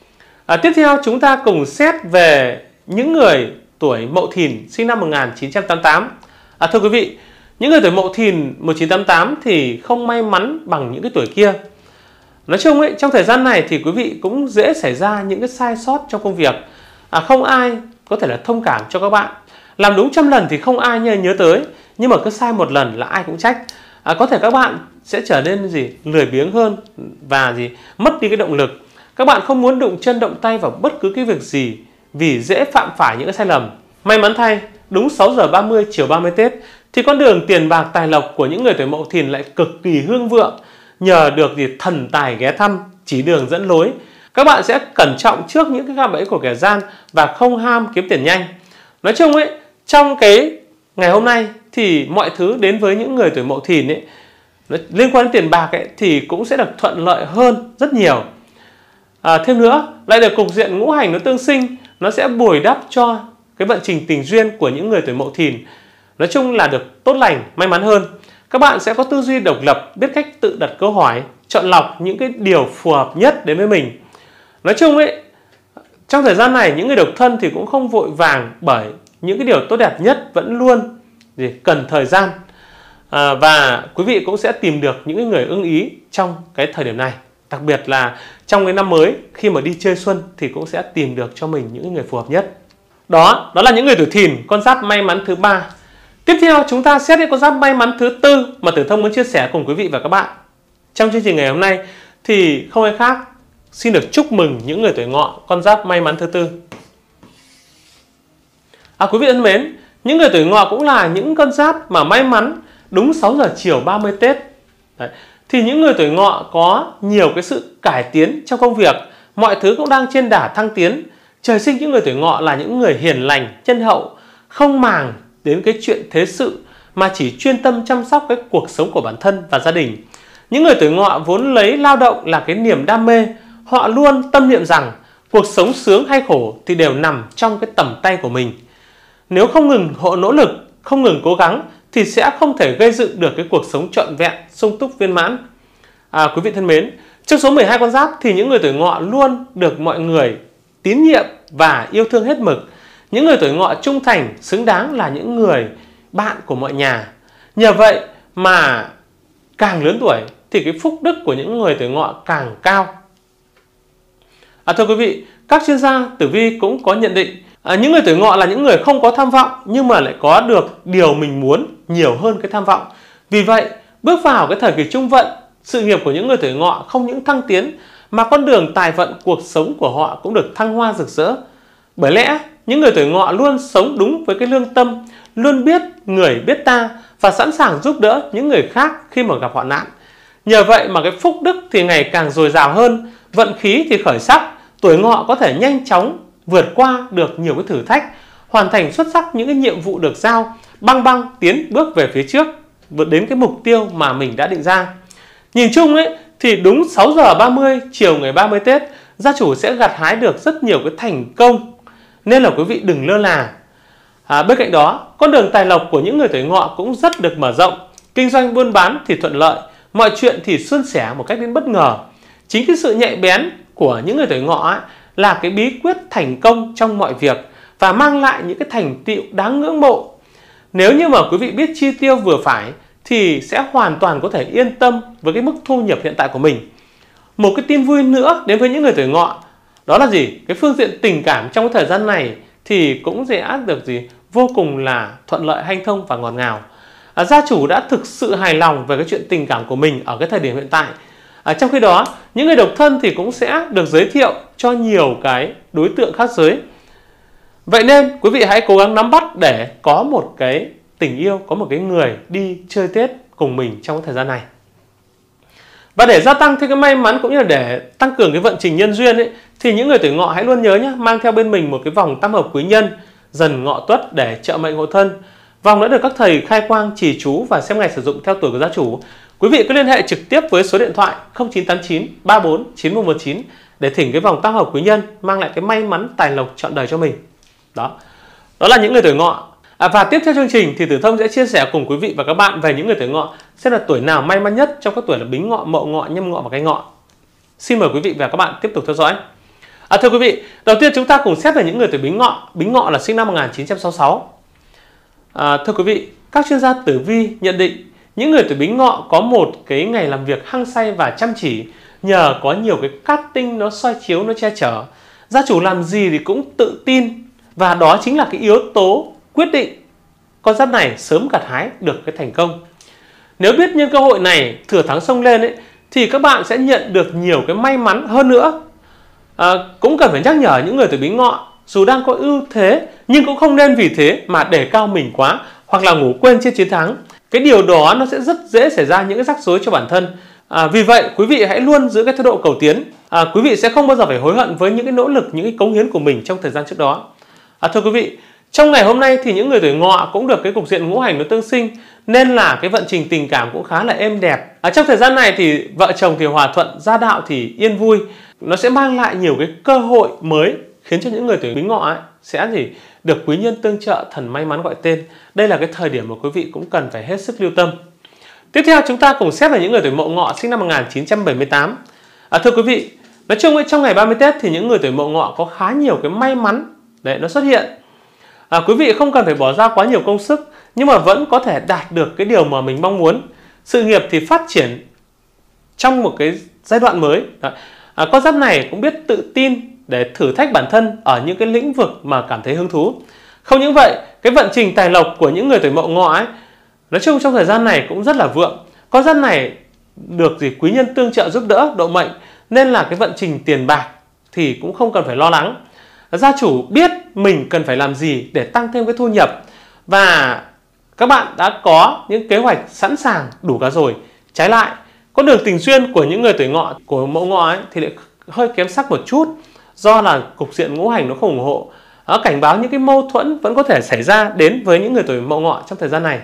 À, tiếp theo chúng ta cùng xét về những người tuổi Mậu Thìn sinh năm một nghìn chín trăm tám mươi tám. À, thưa quý vị, những người tuổi Mậu Thìn một nghìn chín trăm tám mươi tám thì không may mắn bằng những cái tuổi kia. Nói chung ấy, trong thời gian này thì quý vị cũng dễ xảy ra những cái sai sót trong công việc. à, không ai có thể là thông cảm cho các bạn. Làm đúng trăm lần thì không ai nhớ, nhớ tới, nhưng mà cứ sai một lần là ai cũng trách. À, có thể các bạn sẽ trở nên gì lười biếng hơn và gì mất đi cái động lực. Các bạn không muốn đụng chân động tay vào bất cứ cái việc gì vì dễ phạm phải những cái sai lầm. May mắn thay, đúng sáu giờ ba mươi chiều ba mươi Tết thì con đường tiền bạc tài lộc của những người tuổi Mậu Thìn lại cực kỳ hương vượng, nhờ được gì thần tài ghé thăm chỉ đường dẫn lối. Các bạn sẽ cẩn trọng trước những cái gam bẫy của kẻ gian và không ham kiếm tiền nhanh. Nói chung ấy, trong cái ngày hôm nay thì mọi thứ đến với những người tuổi Mậu Thìn ấy, liên quan đến tiền bạc ấy, thì cũng sẽ được thuận lợi hơn rất nhiều. À, thêm nữa, lại được cục diện ngũ hành nó tương sinh, nó sẽ bồi đắp cho cái vận trình tình duyên của những người tuổi Mậu Thìn. Nói chung là được tốt lành, may mắn hơn. Các bạn sẽ có tư duy độc lập, biết cách tự đặt câu hỏi, chọn lọc những cái điều phù hợp nhất đến với mình. Nói chung ấy, trong thời gian này những người độc thân thì cũng không vội vàng, bởi những cái điều tốt đẹp nhất vẫn luôn gì cần thời gian. À, và quý vị cũng sẽ tìm được những người ưng ý trong cái thời điểm này. Đặc biệt là trong cái năm mới, khi mà đi chơi xuân thì cũng sẽ tìm được cho mình những người phù hợp nhất. Đó, đó là những người tuổi Thìn, con giáp may mắn thứ ba. Tiếp theo chúng ta xét đến con giáp may mắn thứ tư mà Tử Thông muốn chia sẻ cùng quý vị và các bạn. Trong chương trình ngày hôm nay thì không ai khác xin được chúc mừng những người tuổi Ngọ, con giáp may mắn thứ tư. À, quý vị thân mến, những người tuổi Ngọ cũng là những con giáp mà may mắn đúng sáu giờ chiều ba mươi Tết. Đấy. Thì những người tuổi Ngọ có nhiều cái sự cải tiến trong công việc, mọi thứ cũng đang trên đà thăng tiến. Trời sinh những người tuổi Ngọ là những người hiền lành, nhân hậu, không màng đến cái chuyện thế sự mà chỉ chuyên tâm chăm sóc cái cuộc sống của bản thân và gia đình. Những người tuổi Ngọ vốn lấy lao động là cái niềm đam mê, họ luôn tâm niệm rằng cuộc sống sướng hay khổ thì đều nằm trong cái tầm tay của mình. Nếu không ngừng họ nỗ lực, không ngừng cố gắng thì sẽ không thể gây dựng được cái cuộc sống trọn vẹn, sung túc viên mãn. À, quý vị thân mến, trong số mười hai con giáp thì những người tuổi Ngọ luôn được mọi người tín nhiệm và yêu thương hết mực. Những người tuổi Ngọ trung thành, xứng đáng là những người bạn của mọi nhà. Nhờ vậy mà càng lớn tuổi thì cái phúc đức của những người tuổi Ngọ càng cao. À, thưa quý vị, các chuyên gia tử vi cũng có nhận định à, những người tuổi Ngọ là những người không có tham vọng nhưng mà lại có được điều mình muốn nhiều hơn cái tham vọng. Vì vậy, bước vào cái thời kỳ trung vận, sự nghiệp của những người tuổi Ngọ không những thăng tiến mà con đường tài vận cuộc sống của họ cũng được thăng hoa rực rỡ. Bởi lẽ những người tuổi Ngọ luôn sống đúng với cái lương tâm, luôn biết người biết ta và sẵn sàng giúp đỡ những người khác khi mà gặp hoạn nạn. Nhờ vậy mà cái phúc đức thì ngày càng dồi dào hơn, vận khí thì khởi sắc, tuổi Ngọ có thể nhanh chóng vượt qua được nhiều cái thử thách, hoàn thành xuất sắc những cái nhiệm vụ được giao, băng băng tiến bước về phía trước, vượt đến cái mục tiêu mà mình đã định ra. Nhìn chung ấy thì đúng sáu giờ ba mươi chiều ngày ba mươi Tết, gia chủ sẽ gặt hái được rất nhiều cái thành công, nên là quý vị đừng lơ là. À, bên cạnh đó, con đường tài lộc của những người tuổi Ngọ cũng rất được mở rộng, kinh doanh buôn bán thì thuận lợi, mọi chuyện thì suôn sẻ một cách đến bất ngờ. Chính cái sự nhạy bén của những người tuổi Ngọ ấy là cái bí quyết thành công trong mọi việc và mang lại những cái thành tựu đáng ngưỡng mộ. Nếu như mà quý vị biết chi tiêu vừa phải thì sẽ hoàn toàn có thể yên tâm với cái mức thu nhập hiện tại của mình. Một cái tin vui nữa đến với những người tuổi Ngọ, đó là gì? Cái phương diện tình cảm trong cái thời gian này thì cũng sẽ được gì? Vô cùng là thuận lợi, hanh thông và ngọt ngào. À, gia chủ đã thực sự hài lòng về cái chuyện tình cảm của mình ở cái thời điểm hiện tại. À, trong khi đó, những người độc thân thì cũng sẽ được giới thiệu cho nhiều cái đối tượng khác giới. Vậy nên quý vị hãy cố gắng nắm bắt để có một cái tình yêu, có một cái người đi chơi Tết cùng mình trong thời gian này. Và để gia tăng thêm cái may mắn cũng như là để tăng cường cái vận trình nhân duyên ấy, thì những người tuổi Ngọ hãy luôn nhớ nhé, mang theo bên mình một cái vòng tam hợp quý nhân Dần Ngọ Tuất để trợ mệnh hộ thân. Vòng đã được các thầy khai quang chỉ chú và xem ngày sử dụng theo tuổi của gia chủ. Quý vị cứ liên hệ trực tiếp với số điện thoại không chín tám chín ba bốn chín một một chín để thỉnh cái vòng tam hợp quý nhân mang lại cái may mắn tài lộc trọn đời cho mình. Đó, đó là những người tuổi Ngọ. À, và tiếp theo chương trình thì Tử Thông sẽ chia sẻ cùng quý vị và các bạn về những người tuổi Ngọ xem là tuổi nào may mắn nhất trong các tuổi là Bính Ngọ, Mậu Ngọ, Nhâm Ngọ và Canh Ngọ. Xin mời quý vị và các bạn tiếp tục theo dõi. À, thưa quý vị, đầu tiên chúng ta cùng xét về những người tuổi Bính Ngọ. Bính Ngọ là sinh năm một nghìn chín trăm sáu mươi sáu. À, thưa quý vị, các chuyên gia tử vi nhận định những người tuổi Bính Ngọ có một cái ngày làm việc hăng say và chăm chỉ, nhờ có nhiều cái cát tinh nó soi chiếu, nó che chở. Gia chủ làm gì thì cũng tự tin, và đó chính là cái yếu tố quyết định con giáp này sớm gặt hái được cái thành công. Nếu biết nhân cơ hội này thừa thắng xông lên ấy, thì các bạn sẽ nhận được nhiều cái may mắn hơn nữa. À, cũng cần phải nhắc nhở những người tuổi Bính Ngọ, dù đang có ưu thế nhưng cũng không nên vì thế mà đề cao mình quá, hoặc là ngủ quên trên chiến thắng. Cái điều đó nó sẽ rất dễ xảy ra những cái rắc rối cho bản thân. À, vì vậy quý vị hãy luôn giữ cái thái độ cầu tiến. À, quý vị sẽ không bao giờ phải hối hận với những cái nỗ lực, những cái cống hiến của mình trong thời gian trước đó. À, thưa quý vị, trong ngày hôm nay thì những người tuổi Ngọ cũng được cái cục diện ngũ hành nó tương sinh, nên là cái vận trình tình cảm cũng khá là êm đẹp. Ở trong thời gian này thì vợ chồng thì hòa thuận, gia đạo thì yên vui. Nó sẽ mang lại nhiều cái cơ hội mới, khiến cho những người tuổi Bính Ngọ ấy sẽ thì được quý nhân tương trợ, thần may mắn gọi tên. Đây là cái thời điểm mà quý vị cũng cần phải hết sức lưu tâm. Tiếp theo chúng ta cùng xét về những người tuổi Mậu Ngọ sinh năm một nghìn chín trăm bảy mươi tám. À, thưa quý vị, nói chung trong ngày ba mươi Tết thì những người tuổi Mậu Ngọ có khá nhiều cái may mắn đấy nó xuất hiện. À, quý vị không cần phải bỏ ra quá nhiều công sức, nhưng mà vẫn có thể đạt được cái điều mà mình mong muốn. Sự nghiệp thì phát triển trong một cái giai đoạn mới. À, con giáp này cũng biết tự tin để thử thách bản thân ở những cái lĩnh vực mà cảm thấy hứng thú. Không những vậy, cái vận trình tài lộc của những người tuổi Mậu Ngọ ấy, nói chung trong thời gian này cũng rất là vượng. Con giáp này được gì quý nhân tương trợ giúp đỡ độ mệnh, nên là cái vận trình tiền bạc thì cũng không cần phải lo lắng. Gia chủ biết mình cần phải làm gì để tăng thêm cái thu nhập, và các bạn đã có những kế hoạch sẵn sàng đủ cả rồi. Trái lại, con đường tình duyên của những người tuổi Ngọ, của Mậu Ngọ ấy, thì lại hơi kém sắc một chút, do là cục diện ngũ hành nó không ủng hộ. Nó cảnh báo những cái mâu thuẫn vẫn có thể xảy ra đến với những người tuổi Mậu Ngọ trong thời gian này.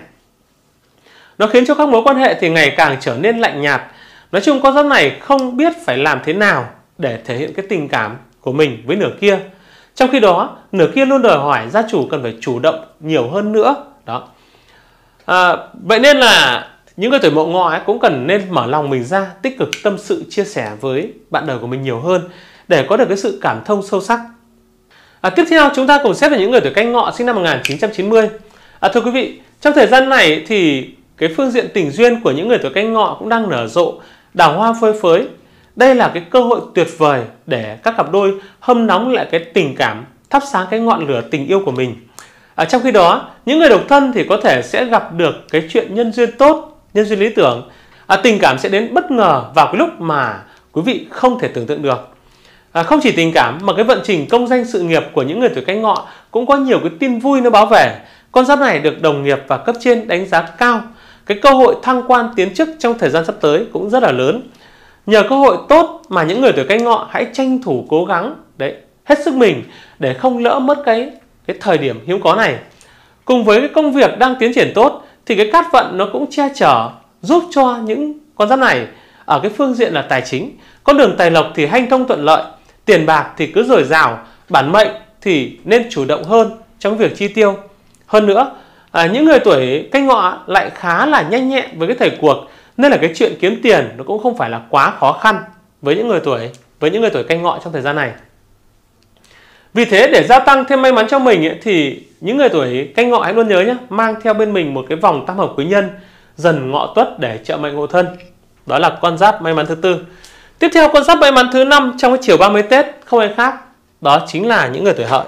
Nó khiến cho các mối quan hệ thì ngày càng trở nên lạnh nhạt. Nói chung con giáp này không biết phải làm thế nào để thể hiện cái tình cảm của mình với nửa kia. Trong khi đó, nửa kia luôn đòi hỏi gia chủ cần phải chủ động nhiều hơn nữa. Đó. À, vậy nên là những người tuổi Mậu Ngọ ấy cũng cần nên mở lòng mình ra, tích cực tâm sự chia sẻ với bạn đời của mình nhiều hơn để có được cái sự cảm thông sâu sắc. À, tiếp theo chúng ta cùng xét về những người tuổi Canh Ngọ sinh năm một nghìn chín trăm chín mươi. À, thưa quý vị, trong thời gian này thì cái phương diện tình duyên của những người tuổi Canh Ngọ cũng đang nở rộ, đào hoa phơi phới. Đây là cái cơ hội tuyệt vời để các cặp đôi hâm nóng lại cái tình cảm, thắp sáng cái ngọn lửa tình yêu của mình. À, trong khi đó, những người độc thân thì có thể sẽ gặp được cái chuyện nhân duyên tốt, nhân duyên lý tưởng. À, tình cảm sẽ đến bất ngờ vào cái lúc mà quý vị không thể tưởng tượng được. À, không chỉ tình cảm mà cái vận trình công danh sự nghiệp của những người tuổi Canh Ngọ cũng có nhiều cái tin vui nó báo về. Con giáp này được đồng nghiệp và cấp trên đánh giá cao. Cái cơ hội thăng quan tiến chức trong thời gian sắp tới cũng rất là lớn. Nhờ cơ hội tốt mà những người tuổi Canh Ngọ hãy tranh thủ cố gắng đấy, hết sức mình để không lỡ mất cái cái thời điểm hiếm có này. Cùng với cái công việc đang tiến triển tốt thì cái cát vận nó cũng che chở giúp cho những con giáp này ở cái phương diện là tài chính. Con đường tài lộc thì hanh thông thuận lợi, tiền bạc thì cứ dồi dào, bản mệnh thì nên chủ động hơn trong việc chi tiêu. Hơn nữa, à, những người tuổi Canh Ngọ lại khá là nhanh nhẹn với cái thời cuộc, nên là cái chuyện kiếm tiền nó cũng không phải là quá khó khăn với những người tuổi với những người tuổi Canh Ngọ trong thời gian này. Vì thế để gia tăng thêm may mắn cho mình ấy, thì những người tuổi Canh Ngọ hãy luôn nhớ nhé, mang theo bên mình một cái vòng tam hợp quý nhân Dần Ngọ Tuất để trợ mệnh hộ thân. Đó là con giáp may mắn thứ tư. Tiếp theo con giáp may mắn thứ năm trong cái chiều ba mươi Tết không ai khác, đó chính là những người tuổi Hợi.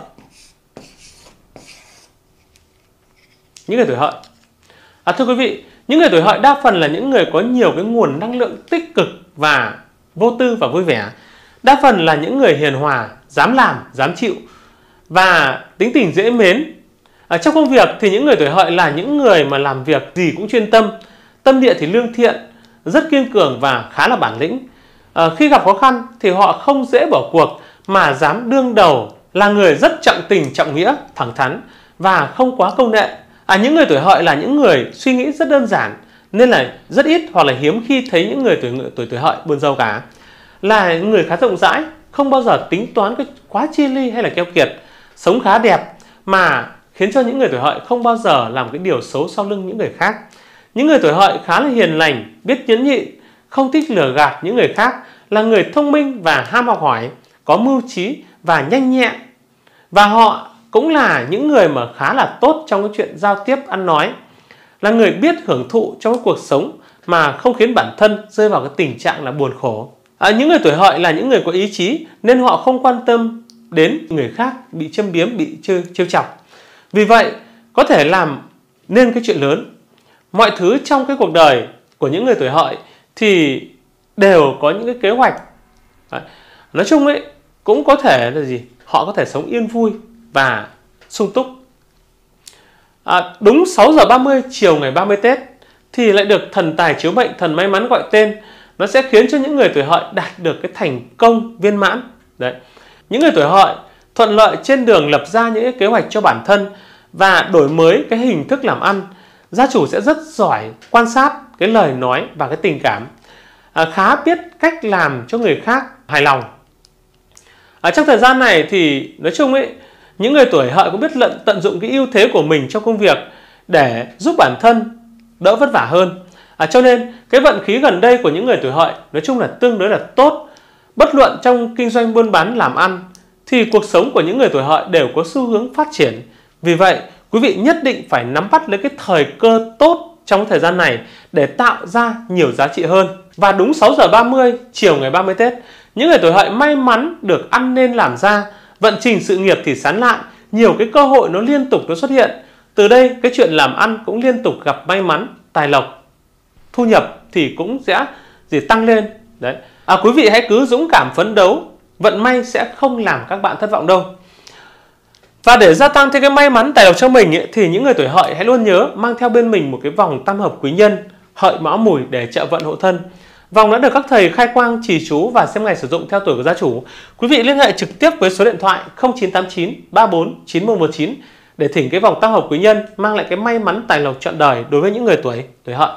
Những người tuổi Hợi. À, thưa quý vị, những người tuổi Hợi đa phần là những người có nhiều cái nguồn năng lượng tích cực và vô tư và vui vẻ. Đa phần là những người hiền hòa, dám làm, dám chịu và tính tình dễ mến. À, trong công việc thì những người tuổi Hợi là những người mà làm việc gì cũng chuyên tâm, tâm địa thì lương thiện, rất kiên cường và khá là bản lĩnh. À, khi gặp khó khăn thì họ không dễ bỏ cuộc mà dám đương đầu, là người rất trọng tình trọng nghĩa, thẳng thắn và không quá công nghệ. À, những người tuổi Hợi là những người suy nghĩ rất đơn giản, nên là rất ít hoặc là hiếm khi thấy những người tuổi tuổi tuổi Hợi buồn giàu cả. Là những người khá rộng rãi, không bao giờ tính toán cái quá chi ly hay là keo kiệt, sống khá đẹp mà khiến cho những người tuổi Hợi không bao giờ làm cái điều xấu sau lưng những người khác. Những người tuổi Hợi khá là hiền lành, biết nhẫn nhịn, không thích lừa gạt những người khác, là người thông minh và ham học hỏi, có mưu trí và nhanh nhẹn. Và họ cũng là những người mà khá là tốt trong cái chuyện giao tiếp ăn nói, là người biết hưởng thụ trong cái cuộc sống mà không khiến bản thân rơi vào cái tình trạng là buồn khổ. À, những người tuổi Hợi là những người có ý chí nên họ không quan tâm đến người khác, bị châm biếm, bị trêu, trêu chọc. Vì vậy có thể làm nên cái chuyện lớn. Mọi thứ trong cái cuộc đời của những người tuổi Hợi thì đều có những cái kế hoạch. Đấy. Nói chung ấy cũng có thể là gì? Họ có thể sống yên vui và sung túc. À, đúng sáu giờ ba mươi chiều ngày ba mươi Tết thì lại được thần tài chiếu mệnh, thần may mắn gọi tên. Nó sẽ khiến cho những người tuổi Hợi đạt được cái thành công viên mãn. Đấy. Những người tuổi Hợi thuận lợi trên đường lập ra những cái kế hoạch cho bản thân và đổi mới cái hình thức làm ăn. Gia chủ sẽ rất giỏi quan sát cái lời nói và cái tình cảm, à, khá biết cách làm cho người khác hài lòng. Ở trong thời gian này thì nói chung ấy, những người tuổi Hợi cũng biết lận tận dụng cái ưu thế của mình trong công việc để giúp bản thân đỡ vất vả hơn. À, cho nên cái vận khí gần đây của những người tuổi Hợi nói chung là tương đối là tốt. Bất luận trong kinh doanh buôn bán làm ăn thì cuộc sống của những người tuổi Hợi đều có xu hướng phát triển. Vì vậy quý vị nhất định phải nắm bắt lấy cái thời cơ tốt trong thời gian này để tạo ra nhiều giá trị hơn. Và đúng sáu giờ ba mươi chiều ngày ba mươi Tết, những người tuổi Hợi may mắn được ăn nên làm ra, vận trình sự nghiệp thì sán lạn, nhiều cái cơ hội nó liên tục nó xuất hiện. Từ đây cái chuyện làm ăn cũng liên tục gặp may mắn, tài lộc, thu nhập thì cũng sẽ gì tăng lên. Đấy. À, quý vị hãy cứ dũng cảm phấn đấu, vận may sẽ không làm các bạn thất vọng đâu. Và để gia tăng thêm cái may mắn tài lộc cho mình ấy, thì những người tuổi Hợi hãy luôn nhớ mang theo bên mình một cái vòng tam hợp quý nhân Hợi Mão Mùi để trợ vận hộ thân. Vòng đã được các thầy khai quang trì chú và xem ngày sử dụng theo tuổi của gia chủ. Quý vị liên hệ trực tiếp với số điện thoại không chín tám chín ba bốn chín một một chín để thỉnh cái vòng tam hợp quý nhân mang lại cái may mắn tài lộc trọn đời đối với những người tuổi tuổi Hợi.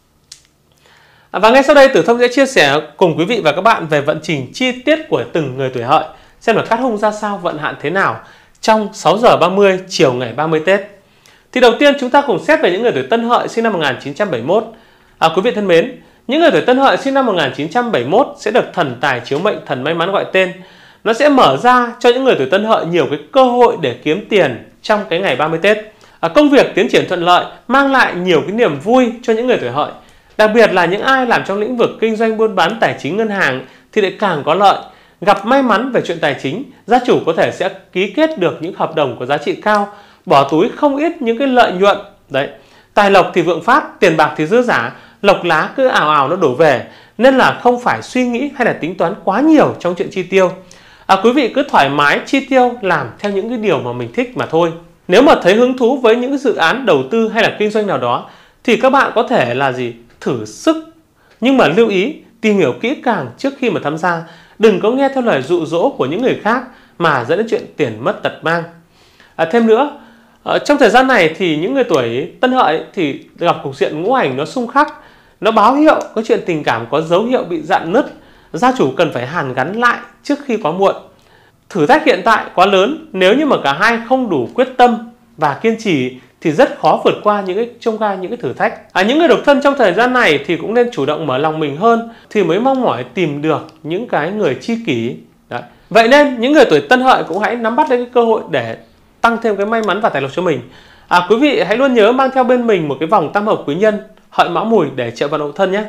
Và ngay sau đây Tử Thông sẽ chia sẻ cùng quý vị và các bạn về vận trình chi tiết của từng người tuổi Hợi, xem là cát hung ra sao, vận hạn thế nào trong sáu giờ ba mươi chiều ngày ba mươi Tết. Thì đầu tiên chúng ta cùng xét về những người tuổi Tân Hợi sinh năm một nghìn chín trăm bảy mươi mốt. À, quý vị thân mến, những người tuổi Tân Hợi sinh năm một nghìn chín trăm bảy mươi mốt sẽ được thần tài chiếu mệnh, thần may mắn gọi tên. Nó sẽ mở ra cho những người tuổi Tân Hợi nhiều cái cơ hội để kiếm tiền trong cái ngày ba mươi Tết. À, công việc tiến triển thuận lợi, mang lại nhiều cái niềm vui cho những người tuổi Hợi. Đặc biệt là những ai làm trong lĩnh vực kinh doanh buôn bán tài chính ngân hàng thì lại càng có lợi. Gặp may mắn về chuyện tài chính, gia chủ có thể sẽ ký kết được những hợp đồng có giá trị cao, bỏ túi không ít những cái lợi nhuận. Đấy. Tài lộc thì vượng phát, tiền bạc thì dư giả, lộc lá cứ ảo ảo nó đổ về, nên là không phải suy nghĩ hay là tính toán quá nhiều trong chuyện chi tiêu. À, quý vị cứ thoải mái chi tiêu, làm theo những cái điều mà mình thích mà thôi. Nếu mà thấy hứng thú với những dự án đầu tư hay là kinh doanh nào đó thì các bạn có thể là gì? Thử sức. Nhưng mà lưu ý tìm hiểu kỹ càng trước khi mà tham gia. Đừng có nghe theo lời dụ dỗ của những người khác mà dẫn đến chuyện tiền mất tật mang. À, thêm nữa, ở trong thời gian này thì những người tuổi Tân Hợi thì gặp cục diện ngũ hành nó xung khắc, nó báo hiệu có chuyện tình cảm có dấu hiệu bị rạn nứt. Gia chủ cần phải hàn gắn lại trước khi quá muộn. Thử thách hiện tại quá lớn, nếu như mà cả hai không đủ quyết tâm và kiên trì thì rất khó vượt qua những cái trông gai, những cái thử thách. À, những người độc thân trong thời gian này thì cũng nên chủ động mở lòng mình hơn thì mới mong mỏi tìm được những cái người tri kỷ. Đấy. Vậy nên những người tuổi Tân Hợi cũng hãy nắm bắt lấy cái cơ hội để tăng thêm cái may mắn và tài lộc cho mình. À, quý vị hãy luôn nhớ mang theo bên mình một cái vòng tam hợp quý nhân Hợi Mão Mùi để trợ vận hộ thân nhé.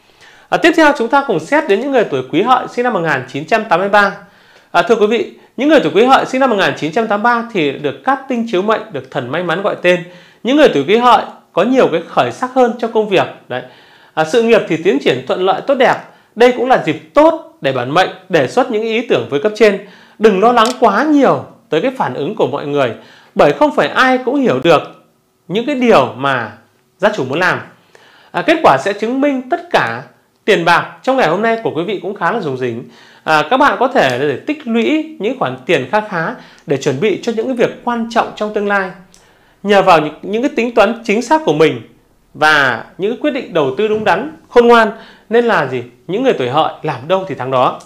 À, tiếp theo chúng ta cùng xét đến những người tuổi Quý Hợi sinh năm một nghìn chín trăm tám mươi ba. À, thưa quý vị, những người tuổi Quý Hợi sinh năm một nghìn chín trăm tám mươi ba thì được cát tinh chiếu mệnh, được thần may mắn gọi tên. Những người tuổi Quý Hợi có nhiều cái khởi sắc hơn trong công việc. Đấy. À, sự nghiệp thì tiến triển thuận lợi tốt đẹp. Đây cũng là dịp tốt để bản mệnh đề xuất những ý tưởng với cấp trên. Đừng lo lắng quá nhiều tới cái phản ứng của mọi người, bởi không phải ai cũng hiểu được những cái điều mà gia chủ muốn làm. À, kết quả sẽ chứng minh tất cả. Tiền bạc trong ngày hôm nay của quý vị cũng khá là rủng rỉnh. À, các bạn có thể để tích lũy những khoản tiền khá khá để chuẩn bị cho những cái việc quan trọng trong tương lai. Nhờ vào những, những cái tính toán chính xác của mình và những cái quyết định đầu tư đúng đắn, khôn ngoan, nên là gì? Những người tuổi Hợi làm đâu thì thắng đó.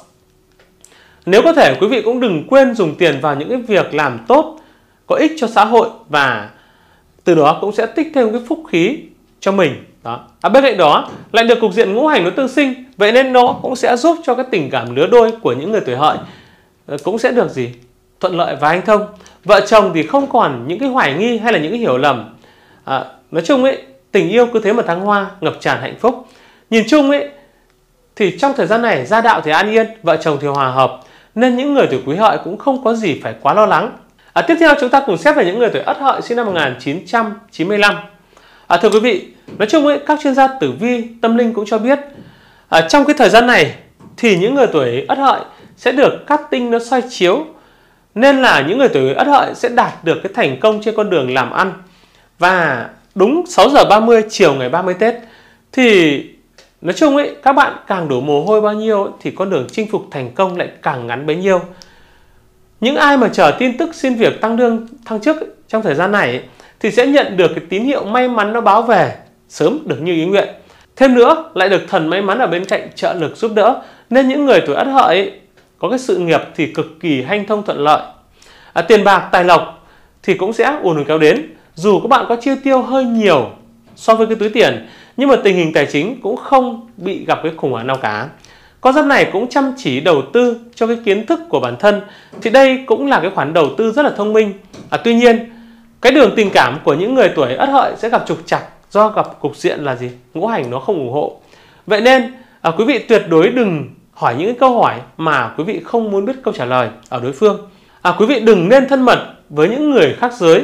Nếu có thể, quý vị cũng đừng quên dùng tiền vào những cái việc làm tốt, có ích cho xã hội, và từ đó cũng sẽ tích thêm cái phúc khí cho mình. Đó. À, bên cạnh đó lại được cục diện ngũ hành nó tương sinh, vậy nên nó cũng sẽ giúp cho cái tình cảm lứa đôi của những người tuổi Hợi cũng sẽ được gì? Thuận lợi và hanh thông. Vợ chồng thì không còn những cái hoài nghi hay là những cái hiểu lầm. À, nói chung ấy, tình yêu cứ thế mà thăng hoa, ngập tràn hạnh phúc. Nhìn chung ấy thì trong thời gian này gia đạo thì an yên, vợ chồng thì hòa hợp. nên những người tuổi Quý Hợi cũng không có gì phải quá lo lắng. À, tiếp theo chúng ta cùng xét về những người tuổi Ất Hợi sinh năm một nghìn chín trăm chín mươi lăm. À, thưa quý vị, nói chung ấy, các chuyên gia tử vi tâm linh cũng cho biết à, trong cái thời gian này thì những người tuổi Ất Hợi sẽ được cát tinh nó soi chiếu, nên là những người tuổi Ất Hợi sẽ đạt được cái thành công trên con đường làm ăn. Và đúng sáu giờ ba mươi chiều ngày ba mươi Tết thì nói chung ấy, các bạn càng đổ mồ hôi bao nhiêu ấy, thì con đường chinh phục thành công lại càng ngắn bấy nhiêu. Những ai mà chờ tin tức xin việc tăng lương thăng chức ấy, trong thời gian này ấy, thì sẽ nhận được cái tín hiệu may mắn nó báo về sớm được như ý nguyện. Thêm nữa lại được thần may mắn ở bên cạnh trợ lực giúp đỡ, nên những người tuổi Ất Hợi ấy, có cái sự nghiệp thì cực kỳ hanh thông thuận lợi. À, tiền bạc tài lộc thì cũng sẽ ùn ùn kéo đến, dù các bạn có chi tiêu hơi nhiều so với cái túi tiền, nhưng mà tình hình tài chính cũng không bị gặp cái khủng hoảng nào cả. Con giáp này cũng chăm chỉ đầu tư cho cái kiến thức của bản thân, thì đây cũng là cái khoản đầu tư rất là thông minh. À, tuy nhiên cái đường tình cảm của những người tuổi Ất Hợi sẽ gặp trục trặc do gặp cục diện là gì? Ngũ hành nó không ủng hộ. Vậy nên à, quý vị tuyệt đối đừng hỏi những cái câu hỏi mà quý vị không muốn biết câu trả lời ở đối phương. À, quý vị đừng nên thân mật với những người khác giới,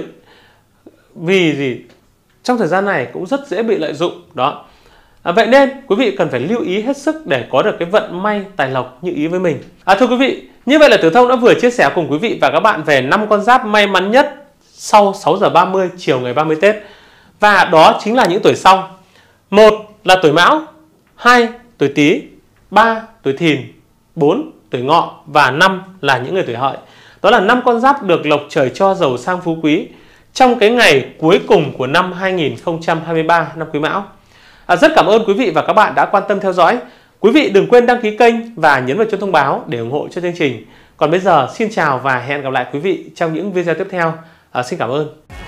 vì gì? Trong thời gian này cũng rất dễ bị lợi dụng đó. À, vậy nên quý vị cần phải lưu ý hết sức để có được cái vận may tài lộc như ý với mình. À, thưa quý vị, như vậy là Tử Thông đã vừa chia sẻ cùng quý vị và các bạn về năm con giáp may mắn nhất sau sáu giờ ba mươi chiều ngày ba mươi Tết. Và đó chính là những tuổi sau. Một là tuổi Mão, hai tuổi Tý, ba tuổi Thìn, bốn tuổi Ngọ và năm là những người tuổi Hợi. Đó là năm con giáp được lộc trời cho giàu sang phú quý trong cái ngày cuối cùng của năm hai nghìn không trăm hai mươi ba, năm Quý Mão. À, rất cảm ơn quý vị và các bạn đã quan tâm theo dõi. Quý vị đừng quên đăng ký kênh và nhấn vào chuông thông báo để ủng hộ cho chương trình. Còn bây giờ xin chào và hẹn gặp lại quý vị trong những video tiếp theo. À, xin cảm ơn.